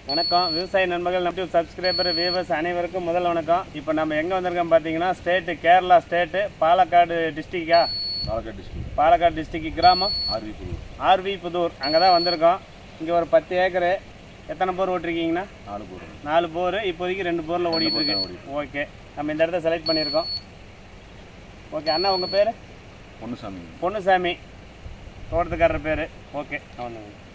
வணக்கம் விவசாய நண்பர்கள் நம்ம சப்ஸ்கிரைபர் வியூவர்ஸ் அனைவருக்கும் முதல் வணக்கம். இப்போ நம்ம எங்கே வந்திருக்கோம் பார்த்தீங்கன்னா ஸ்டேட்டு கேரளா ஸ்டேட்டு பாலக்காடு டிஸ்ட்ரிக்டா பாலக்காடு டிஸ்ட்ரிக்ட் கிராமம் ஆர்வி புதூர் அங்கே தான் வந்திருக்கோம். இங்கே ஒரு 10 ஏக்கரு. எத்தனை போர் ஓட்டிருக்கீங்கண்ணா? 4 போர். இப்போதைக்கு 2 போரில் ஓடிட்டு இருக்கு. ஓகே, நம்ம இந்த இடத்த செலக்ட் பண்ணியிருக்கோம். ஓகே அண்ணா, உங்கள் பேர்? பொன்னுசாமி. பொன்னுசாமி, தோட்டத்துக்காரர் பேர். ஓகே, அவனுங்க